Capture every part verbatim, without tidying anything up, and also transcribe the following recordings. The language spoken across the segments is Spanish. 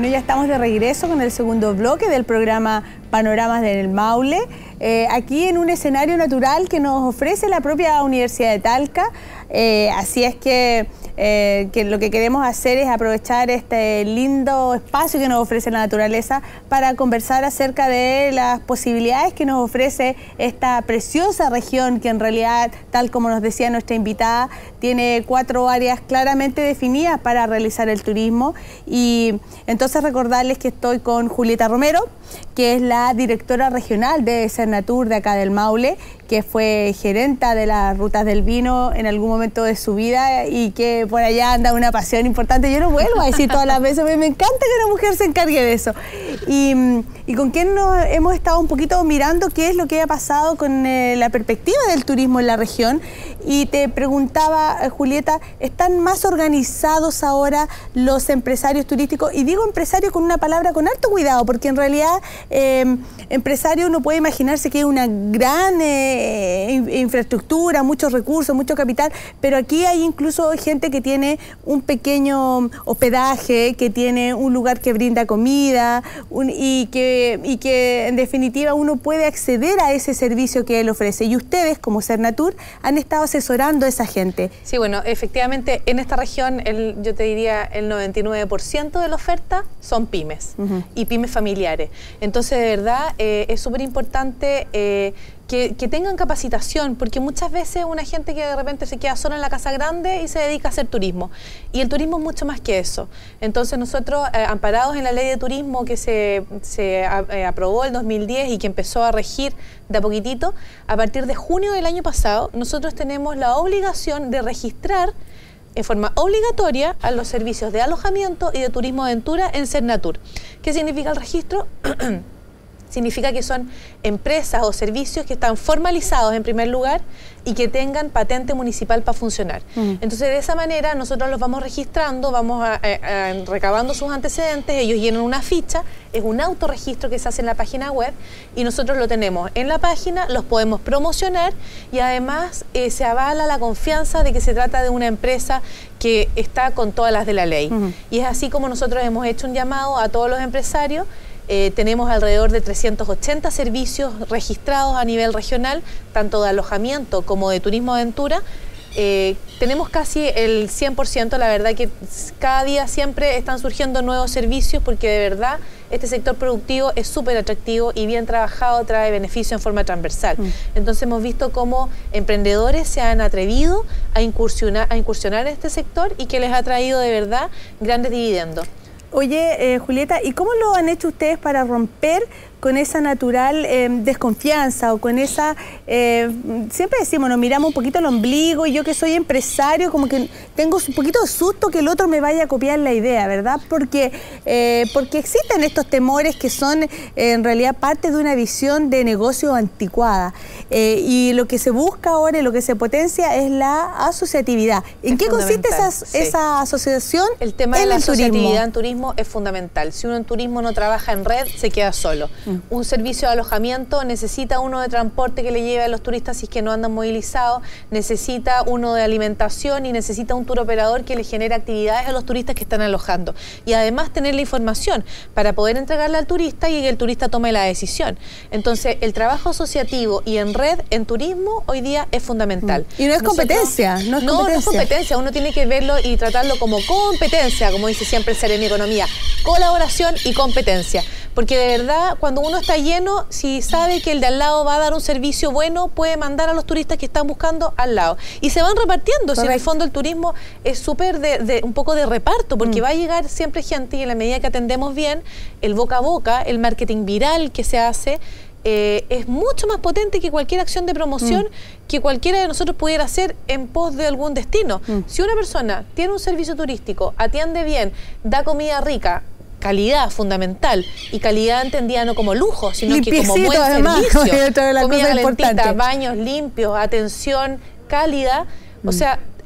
Bueno, ya estamos de regreso con el segundo bloque del programa Panoramas del Maule, eh, aquí en un escenario natural que nos ofrece la propia Universidad de Talca. Eh, así es que, eh, que lo que queremos hacer es aprovechar este lindo espacio que nos ofrece la naturaleza para conversar acerca de las posibilidades que nos ofrece esta preciosa región que en realidad, tal como nos decía nuestra invitada, tiene cuatro áreas claramente definidas para realizar el turismo. Y entonces recordarles que estoy con Julieta Romero, que es la directora regional de Cernatur de acá del Maule, que fue gerenta de las rutas del vino en algún momento de su vida y que por allá anda una pasión importante. Yo lo vuelvo a decir todas las veces, me encanta que una mujer se encargue de eso. Y, y con quien nos hemos estado un poquito mirando qué es lo que ha pasado con eh, la perspectiva del turismo en la región. Y te preguntaba, Julieta, ¿están más organizados ahora los empresarios turísticos? Y digo empresario con una palabra con harto cuidado, porque en realidad eh, empresario uno puede imaginarse que es una gran eh, infraestructura, muchos recursos, mucho capital, pero aquí hay incluso gente que tiene un pequeño hospedaje, que tiene un lugar que brinda comida un, y, que, y que en definitiva uno puede acceder a ese servicio que él ofrece. Y ustedes, como Cernatur, han estado asesorando a esa gente. Sí, bueno, efectivamente en esta región el, yo te diría el noventa y nueve por ciento de la oferta son pymes uh-huh. y pymes familiares. Entonces de verdad eh, es súper importante eh, que, que tengan capacitación, porque muchas veces una gente que de repente se queda sola en la casa grande y se dedica a hacer turismo. Y el turismo es mucho más que eso. Entonces nosotros, eh, amparados en la ley de turismo que se, se eh, aprobó el dos mil diez y que empezó a regir de a poquitito, a partir de junio del año pasado, nosotros tenemos la obligación de registrar en forma obligatoria a los servicios de alojamiento y de turismo aventura en Cernatur. ¿Qué significa el registro? Significa que son empresas o servicios que están formalizados en primer lugar y que tengan patente municipal para funcionar. Uh-huh. Entonces de esa manera nosotros los vamos registrando, vamos a, a, a, recabando sus antecedentes, ellos llenan una ficha, es un autorregistro que se hace en la página web y nosotros lo tenemos en la página, los podemos promocionar y además eh, se avala la confianza de que se trata de una empresa que está con todas las de la ley. Uh-huh. Y es así como nosotros hemos hecho un llamado a todos los empresarios. Eh, tenemos alrededor de trescientos ochenta servicios registrados a nivel regional, tanto de alojamiento como de turismo aventura. Eh, tenemos casi el cien por ciento, la verdad que cada día siempre están surgiendo nuevos servicios porque de verdad este sector productivo es súper atractivo y bien trabajado trae beneficio en forma transversal. Mm. Entonces hemos visto cómo emprendedores se han atrevido a incursionar, a incursionar en este sector y que les ha traído de verdad grandes dividendos. Oye, eh, Julieta, ¿y cómo lo han hecho ustedes para romper con esa natural eh, desconfianza o con esa... Eh, siempre decimos, nos miramos un poquito el ombligo y yo que soy empresario como que tengo un poquito de susto que el otro me vaya a copiar la idea, ¿verdad? Porque, eh, porque existen estos temores que son eh, en realidad parte de una visión de negocio anticuada eh, y lo que se busca ahora y lo que se potencia es la asociatividad. ¿En qué consiste esa, sí. esa asociación? El tema de la asociatividad en turismo es fundamental. Si uno en turismo no trabaja en red, se queda solo. Un servicio de alojamiento necesita uno de transporte que le lleve a los turistas si es que no andan movilizados, necesita uno de alimentación y necesita un tour operador que le genere actividades a los turistas que están alojando. Y además tener la información para poder entregarla al turista y que el turista tome la decisión. Entonces, el trabajo asociativo y en red en turismo hoy día es fundamental. Y no es Nosotros, competencia, no es no, competencia. No es competencia, uno tiene que verlo y tratarlo como competencia, como dice siempre el Seremi Economía, colaboración y competencia. Porque de verdad, cuando uno está lleno, si sabe que el de al lado va a dar un servicio bueno, puede mandar a los turistas que están buscando al lado. Y se van repartiendo. Correcto. Si en el fondo el turismo es súper de, de un poco de reparto, porque mm. va a llegar siempre gente y en la medida que atendemos bien, el boca a boca, el marketing viral que se hace, eh, es mucho más potente que cualquier acción de promoción mm. que cualquiera de nosotros pudiera hacer en pos de algún destino. Mm. Si una persona tiene un servicio turístico, atiende bien, da comida rica, calidad fundamental, y calidad entendida no como lujo, sino que como buen además, servicio, toda la comida cosa calentita, importante. baños limpios, atención cálida, mm. o sea,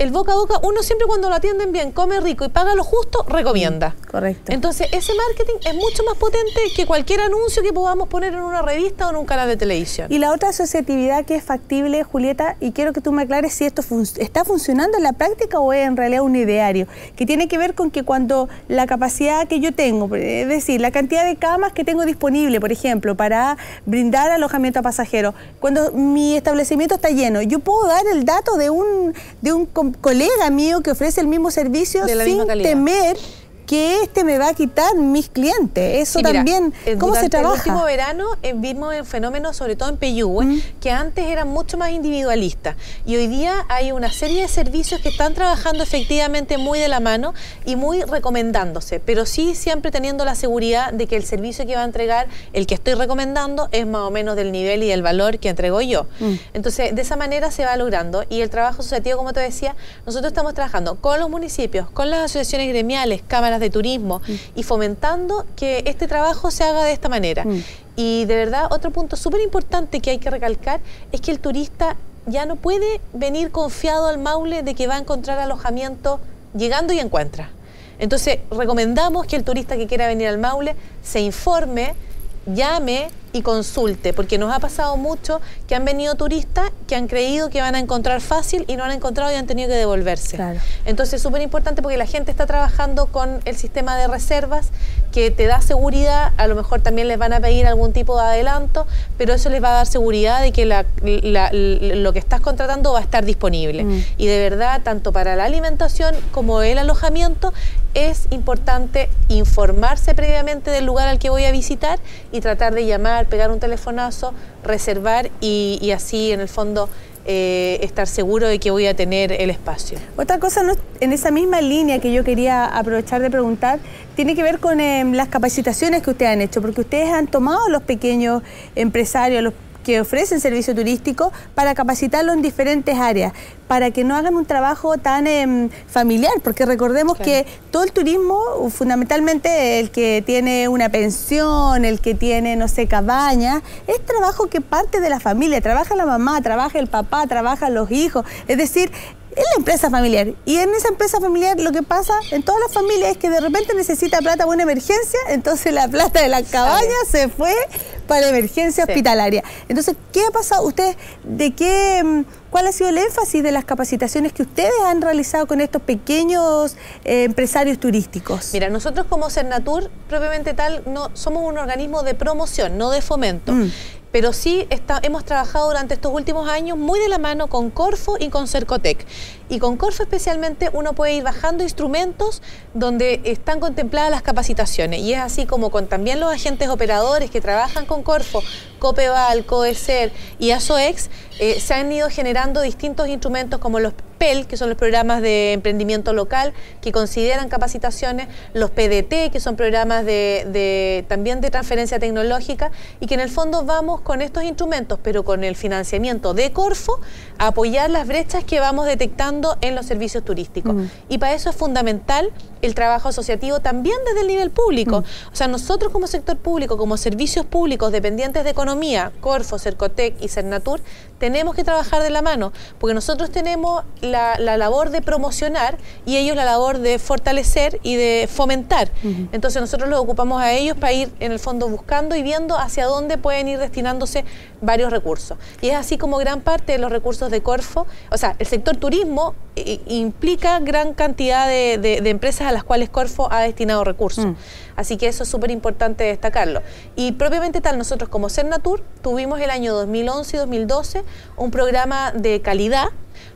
el boca a boca, uno siempre cuando lo atienden bien, come rico y paga lo justo, recomienda. Correcto. Entonces, ese marketing es mucho más potente que cualquier anuncio que podamos poner en una revista o en un canal de televisión. Y la otra asociatividad que es factible, Julieta, y quiero que tú me aclares si esto fun está funcionando en la práctica o es en realidad un ideario, que tiene que ver con que cuando la capacidad que yo tengo, es decir, la cantidad de camas que tengo disponible, por ejemplo, para brindar alojamiento a pasajeros, cuando mi establecimiento está lleno, yo puedo dar el dato de un, de un colega mío que ofrece el mismo servicio sin temer que este me va a quitar mis clientes. Eso sí, también, mira, ¿cómo se trabaja? El último verano eh, vimos el fenómeno, sobre todo en Peyúgue, mm. que antes eran mucho más individualistas. Y hoy día hay una serie de servicios que están trabajando efectivamente muy de la mano y muy recomendándose, pero sí siempre teniendo la seguridad de que el servicio que va a entregar, el que estoy recomendando, es más o menos del nivel y del valor que entrego yo. Mm. Entonces, de esa manera se va logrando. Y el trabajo asociativo, como te decía, nosotros estamos trabajando con los municipios, con las asociaciones gremiales, cámaras de turismo mm. y fomentando que este trabajo se haga de esta manera. Mm. Y de verdad, otro punto súper importante que hay que recalcar es que el turista ya no puede venir confiado al Maule de que va a encontrar alojamiento llegando y encuentra. Entonces, recomendamos que el turista que quiera venir al Maule se informe, llame y consulte, porque nos ha pasado mucho que han venido turistas que han creído que van a encontrar fácil y no han encontrado y han tenido que devolverse. Claro. Entonces es súper importante porque la gente está trabajando con el sistema de reservas que te da seguridad, a lo mejor también les van a pedir algún tipo de adelanto, pero eso les va a dar seguridad de que la, la, la, lo que estás contratando va a estar disponible. Mm. Y de verdad, tanto para la alimentación como el alojamiento, es importante informarse previamente del lugar al que voy a visitar y tratar de llamar, pegar un telefonazo, reservar y, y así en el fondo eh, estar seguro de que voy a tener el espacio. Otra cosa, ¿no?, en esa misma línea que yo quería aprovechar de preguntar, tiene que ver con eh, las capacitaciones que ustedes han hecho, porque ustedes han tomado a los pequeños empresarios, a los que ofrecen servicio turístico para capacitarlos en diferentes áreas, para que no hagan un trabajo tan eh, familiar, porque recordemos claro. que todo el turismo, fundamentalmente el que tiene una pensión, el que tiene, no sé, cabañas, es trabajo que parte de la familia, trabaja la mamá, trabaja el papá, trabajan los hijos, es decir, es la empresa familiar. Y en esa empresa familiar lo que pasa en todas las familias es que de repente necesita plata para una emergencia, entonces la plata de la cabaña se fue para emergencia sí. hospitalaria. Entonces, ¿qué ha pasado? ¿Ustedes de qué, cuál ha sido el énfasis de las capacitaciones que ustedes han realizado con estos pequeños eh, empresarios turísticos? Mira, nosotros como Sernatur, propiamente tal, no somos un organismo de promoción, no de fomento. Mm. Pero sí está, hemos trabajado durante estos últimos años muy de la mano con Corfo y con Cercotec. Y con Corfo especialmente uno puede ir bajando instrumentos donde están contempladas las capacitaciones. Y es así como con también los agentes operadores que trabajan con Corfo, Copeval, Coecer y ASOEX, eh, se han ido generando distintos instrumentos como los P E L, que son los programas de emprendimiento local, que consideran capacitaciones, los P D T, que son programas de, de, también de transferencia tecnológica, y que en el fondo vamos con estos instrumentos, pero con el financiamiento de Corfo, a apoyar las brechas que vamos detectando en los servicios turísticos. Mm. Y para eso es fundamental el trabajo asociativo también desde el nivel público. Mm. O sea, nosotros como sector público, como servicios públicos dependientes de economía, Corfo, Cercotec y Sernatur, tenemos que trabajar de la mano, porque nosotros tenemos la, la labor de promocionar y ellos la labor de fortalecer y de fomentar. Uh-huh. Entonces nosotros los ocupamos a ellos para ir en el fondo buscando y viendo hacia dónde pueden ir destinándose varios recursos. Y es así como gran parte de los recursos de Corfo, o sea, el sector turismo eh, implica gran cantidad de, de, de empresas a las cuales Corfo ha destinado recursos. Uh-huh. Así que eso es súper importante destacarlo. Y propiamente tal, nosotros como Sernatur tuvimos el año dos mil once y dos mil doce un programa de calidad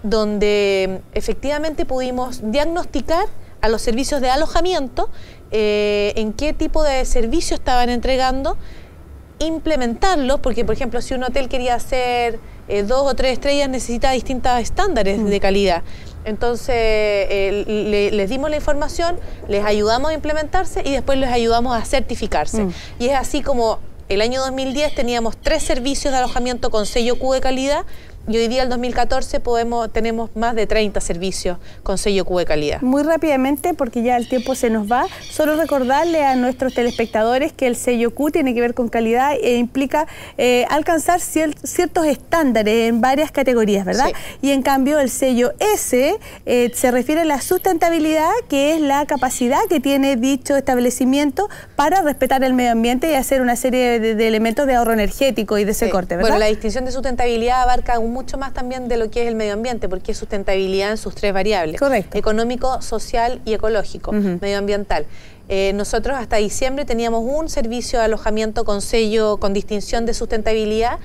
donde efectivamente pudimos diagnosticar a los servicios de alojamiento eh, en qué tipo de servicio estaban entregando, implementarlos, porque por ejemplo si un hotel quería hacer eh, dos o tres estrellas necesita distintos estándares mm. de calidad. Entonces eh, le, les dimos la información, les ayudamos a implementarse y después les ayudamos a certificarse. Mm. Y es así como el año dos mil diez teníamos tres servicios de alojamiento con sello Q de calidad y hoy día, el dos mil catorce, podemos, tenemos más de treinta servicios con sello Q de calidad. Muy rápidamente, porque ya el tiempo se nos va, solo recordarle a nuestros telespectadores que el sello Q tiene que ver con calidad e implica eh, alcanzar cier ciertos estándares en varias categorías, ¿verdad? Sí. Y en cambio el sello S eh, se refiere a la sustentabilidad, que es la capacidad que tiene dicho establecimiento para respetar el medio ambiente y hacer una serie de, de elementos de ahorro energético y de ese sí. corte, ¿verdad? Bueno, la distinción de sustentabilidad abarca aún mucho más también de lo que es el medio ambiente, porque es sustentabilidad en sus tres variables. Correcto. Económico, social y ecológico, uh-huh. medioambiental. Eh, nosotros hasta diciembre teníamos un servicio de alojamiento con sello, con distinción de sustentabilidad,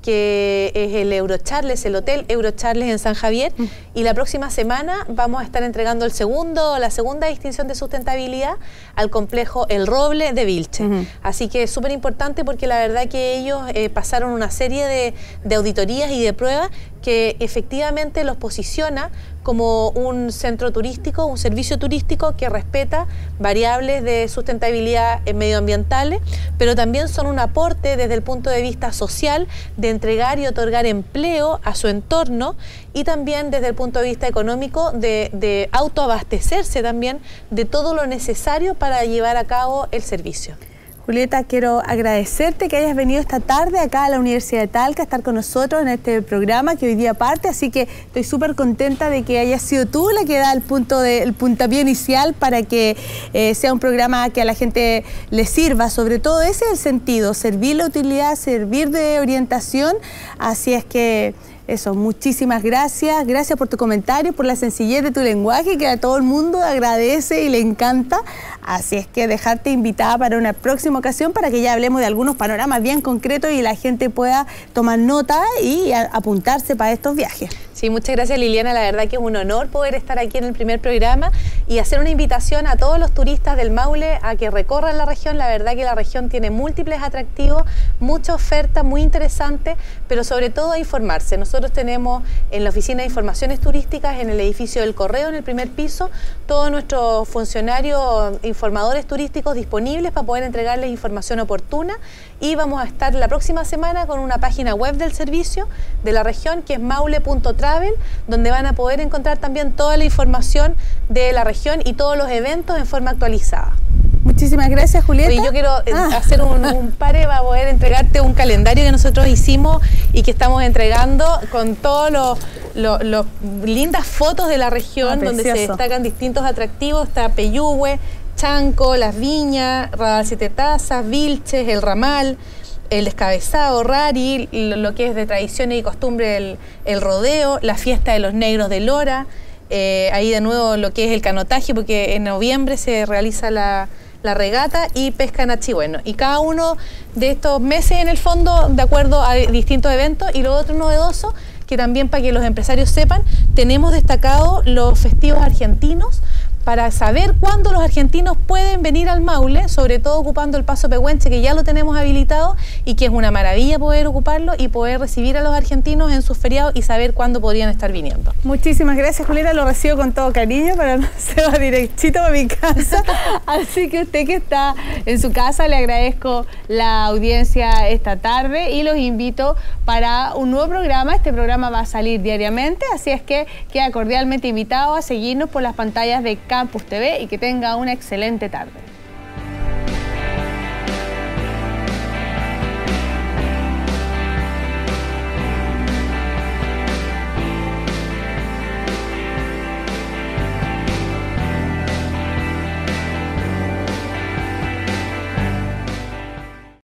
que es el Eurocharles, el Hotel Eurocharles en San Javier, mm. y la próxima semana vamos a estar entregando el segundo, la segunda distinción de sustentabilidad al complejo El Roble de Vilche. Mm. Así que es súper importante, porque la verdad que ellos eh, pasaron una serie de, de auditorías y de pruebas que efectivamente los posiciona como un centro turístico, un servicio turístico que respeta variables de sustentabilidad medioambientales, pero también son un aporte desde el punto de vista social, de entregar y otorgar empleo a su entorno, y también desde el punto de vista económico de, de autoabastecerse también de todo lo necesario para llevar a cabo el servicio. Julieta, quiero agradecerte que hayas venido esta tarde acá a la Universidad de Talca a estar con nosotros en este programa que hoy día parte, así que estoy súper contenta de que hayas sido tú la que da el, punto de, el puntapié inicial para que eh, sea un programa que a la gente le sirva. Sobre todo ese es el sentido, servir la utilidad, servir de orientación, así es que... Eso, muchísimas gracias, gracias por tu comentario, por la sencillez de tu lenguaje que a todo el mundo agradece y le encanta, así es que dejarte invitada para una próxima ocasión para que ya hablemos de algunos panoramas bien concretos y la gente pueda tomar nota y a, apuntarse para estos viajes. Sí, muchas gracias, Liliana, la verdad que es un honor poder estar aquí en el primer programa y hacer una invitación a todos los turistas del Maule a que recorran la región. La verdad que la región tiene múltiples atractivos, mucha oferta muy interesante, pero sobre todo a informarse. Nosotros tenemos en la Oficina de Informaciones Turísticas, en el edificio del Correo, en el primer piso, todos nuestros funcionarios informadores turísticos disponibles para poder entregarles información oportuna, y vamos a estar la próxima semana con una página web del servicio de la región que es maule punto travel, donde van a poder encontrar también toda la información de la región y todos los eventos en forma actualizada. Muchísimas gracias, Julieta. Y yo quiero ah. hacer un, un pare para poder entregarte un calendario que nosotros hicimos y que estamos entregando con todas las lo, lo lindas fotos de la región, ah, donde se destacan distintos atractivos. Está Peyúgue, Chanco, Las Viñas, Radar Siete Tazas, Vilches, El Ramal, el Descabezado, Rari, lo que es de tradiciones y costumbre el, el rodeo, la fiesta de los negros de Lora, eh, ahí de nuevo lo que es el canotaje, porque en noviembre se realiza la, la regata, y pesca en Achigüeno. Y cada uno de estos meses, en el fondo, de acuerdo a distintos eventos. Y lo otro novedoso, que también para que los empresarios sepan, tenemos destacado los festivos argentinos, para saber cuándo los argentinos pueden venir al Maule, sobre todo ocupando el Paso Pehuenche, que ya lo tenemos habilitado y que es una maravilla poder ocuparlo y poder recibir a los argentinos en sus feriados y saber cuándo podrían estar viniendo. Muchísimas gracias, Julieta, lo recibo con todo cariño, para no se va directito para mi casa. Así que usted que está en su casa, le agradezco la audiencia esta tarde y los invito para un nuevo programa. Este programa va a salir diariamente, así es que queda cordialmente invitado a seguirnos por las pantallas de Campus T V y que tenga una excelente tarde.